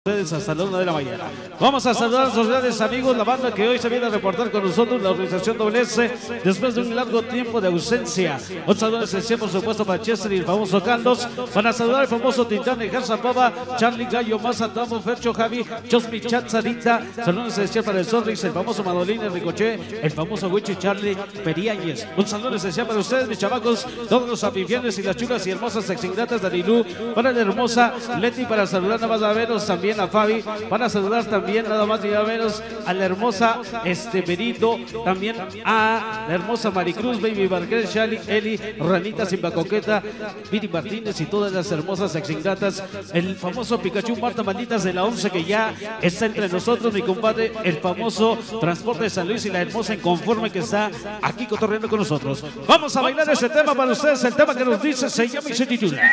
Ustedes hasta la 1 de la mañana. Vamos a saludar a nuestros grandes amigos, la banda que hoy se viene a reportar con nosotros, la organización WS, después de un largo tiempo de ausencia. Un saludo especial, por supuesto, para Chester y el famoso Carlos. Van a saludar al famoso Tintán de Garza Pava, Charlie Gallo, Mazatamo, Fercho, Javi, Chosmi, Chat, Sarita. Saludo especial para el Sonrix, el famoso Manolín, el Ricochet, el famoso Wichi, Charlie, Periáñez. Un saludo especial para ustedes, mis chavacos, todos los aficiones y las chulas y hermosas exingratas de Arilú, para la hermosa Leti, para saludar nada más a veros también a Fabi, van a saludar también nada más y nada menos a la hermosa Benito, también a la hermosa Maricruz, Baby Barquer, Shali, Eli, Ranita Simbacoqueta, Viri Martínez y todas las hermosas exingratas, el famoso Pikachu, Marta Malditas de la 11 que ya está entre nosotros, mi compadre, el famoso Transporte de San Luis y la hermosa Inconforme que está aquí cotorreando con nosotros. Vamos a bailar ese tema para ustedes, el tema que nos dice se llama y se titula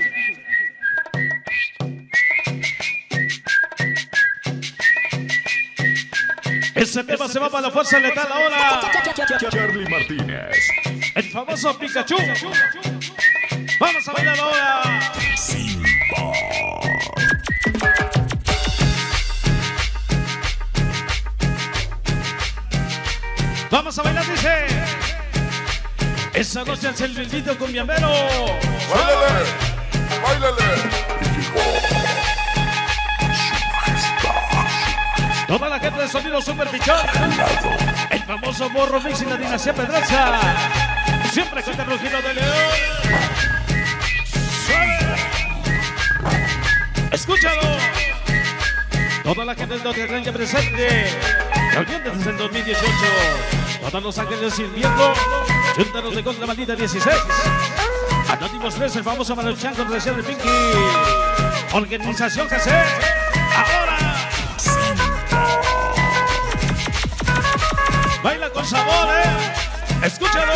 ese tema se va para la fuerza letal ahora. Charlie Martínez, el famoso Pikachu. Vamos a bailar ahora. Simba. Vamos a bailar, dice. Esa noche es el bendito cumbiambero. ¡Báilale! ¡Báilale! Toda la gente de sonido super pichón. El famoso Morro Mix y la dinastía Pedraza. Siempre con el rugido de León. ¡Suave! Escúchalo. Toda la gente de Otiatlán ya presente. Reunión desde el 2018. Todos los ángeles sirviendo. Juntanos de contra maldita 16. Anónimos 3, el famoso Manuel Chan con recién de Pinky. Organización Cassette. Ahora. Baila con sabor, escúchalo.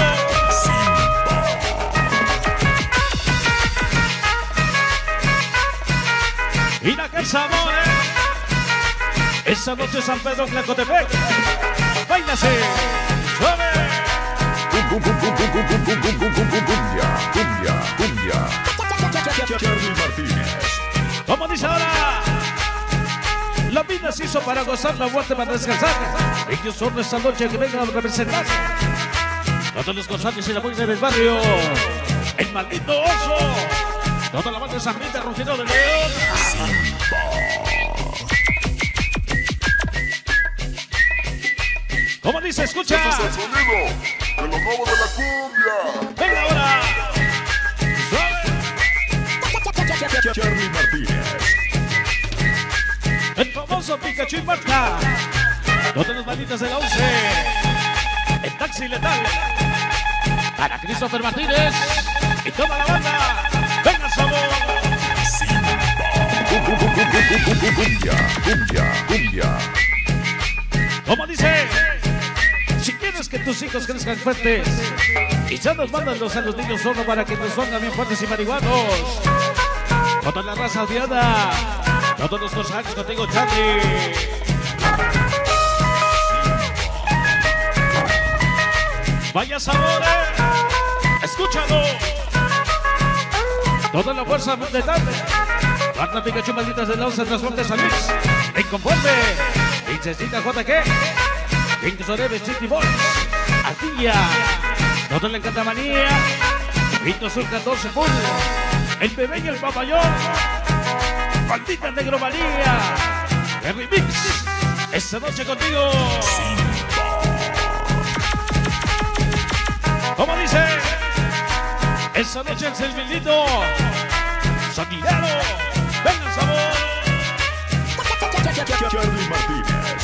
Mira que sabor, esa noche San Pedro Tlacotepec. Báilase, suave. Cumbia. Charlie Martínez. ¿Cómo dice ahora? La vida se hizo para gozar, la muerte para descansar. Ellos son esta noche que vengan a representar. Todos los gozantes y la buena del barrio. El maldito oso. Toda la banda de San Miguel, Rugido de León. ¿Cómo dice? Escucha. Este es el sonido de los nuevos de la cumbia. Venga ahora. Suave. Charlie Martínez. El famoso Pikachu y Marta. Todas las malditas de la 11. El taxi letal. Para Christopher Martínez. Y toda la banda. Venga, sabor. Cumbia. Como dice. Si quieres que tus hijos crezcan fuertes. Y ya nos mandan a los niños solo para que nos pongan bien fuertes y marihuanos. Toda la raza odiada. Todos los personajes contigo, Charlie. Vaya sabor, escúchalo. Toda la fuerza de tarde. Marta Pikachu, malditas de la 11, Transporte San Luis. Inconforme. Princesita JK. Pink Sorebe, City Boys. Artilla. Todo le encanta manía. Vito Sur 14 Full. El bebé y el papayón. Maldita Negromanía. El remix. Esta noche contigo. ¿Cómo dice? Esta noche el Selvilito. Sanguinero. Venga, sabor. Charlie Martínez.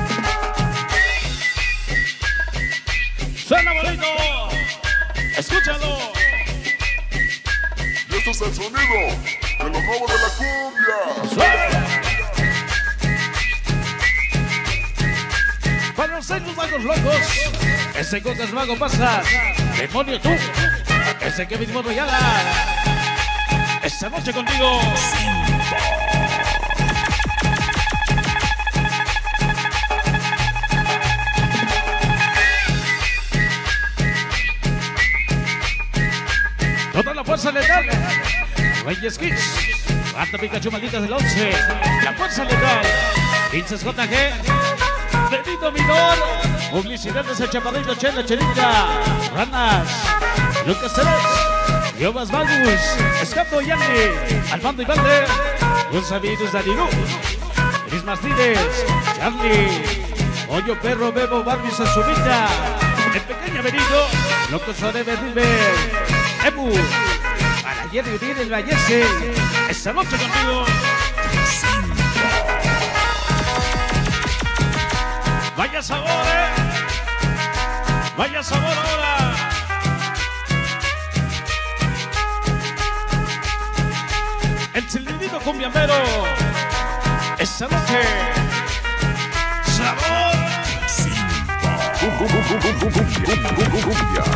Suena bonito. Escúchalo. Y este es el sonido de los nuevos de la cumbia. ¡Suave! Para los años magos locos, ese Cocas Mago pasa, demonio tú, ese Kevin Morroyala, esta noche contigo. Toda la fuerza letal, Reyes Kids. Banda Pikachu Malditas del 11. La Fuerza Letal. Vinces JG. Benito Minor. Publicidades El Chaparrito, Chela, Chelita. Ranas. Lucas Teres. Yobas Magus. Escapo Yanni. Armando y Valde. Los amigos de Adirú. Cris Martínez. Charlie. Hoyo Perro, Bebo, Barbie, Sasumita. El Pequeño Benito. Loco Sorebe, Dilber. Ebu. Para Jerry Uriel, el Vallese. Esta noche contigo. Vaya sabor, vaya sabor ahora. El cilindrito cumbiambero. Esta noche. Sabor. Cumbia.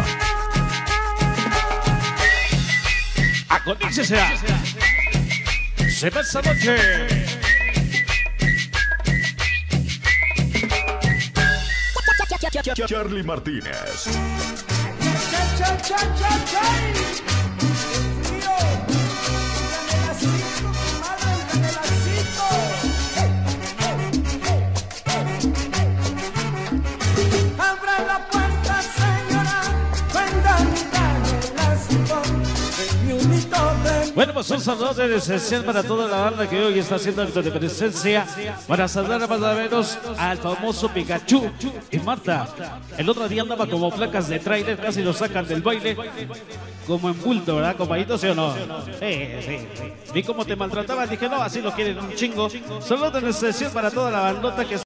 Aconícese. Se va esta noche. Charlie Martínez. Abra la puerta, señora, bueno, pues un saludo especial para toda la banda que hoy está haciendo acto de presencia para saludar a más o menos al famoso Pikachu y Marta. El otro día andaba como placas de tráiler, casi lo sacan del baile, como en bulto, ¿verdad, compañitos? ¿Sí o no? Sí. Vi cómo te maltrataban, dije, no, así lo quieren un chingo. Saludos especial para toda la bandota que